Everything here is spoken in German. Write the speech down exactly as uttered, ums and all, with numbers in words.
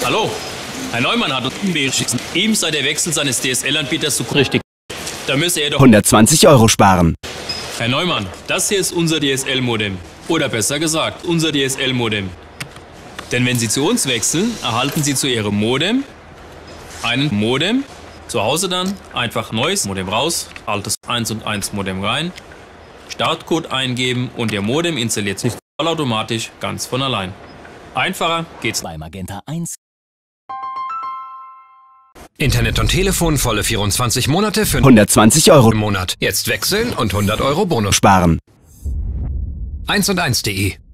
Hallo, Herr Neumann hat uns geschickt. Ihm sei der Wechsel seines D S L-Anbieters zu richtig. Da müsse er doch hundertzwanzig Euro sparen. Herr Neumann, das hier ist unser D S L-Modem. Oder besser gesagt, unser D S L-Modem. Denn wenn Sie zu uns wechseln, erhalten Sie zu Ihrem Modem einen Modem. Zu Hause dann einfach neues Modem raus, altes eins und eins Modem rein, Startcode eingeben und Ihr Modem installiert sich vollautomatisch ganz von allein. Einfacher geht's. Bei Magenta eins. Internet und Telefon volle vierundzwanzig Monate für hundertzwanzig Euro im Monat. Jetzt wechseln und hundert Euro Bonus sparen. eins und eins punkt de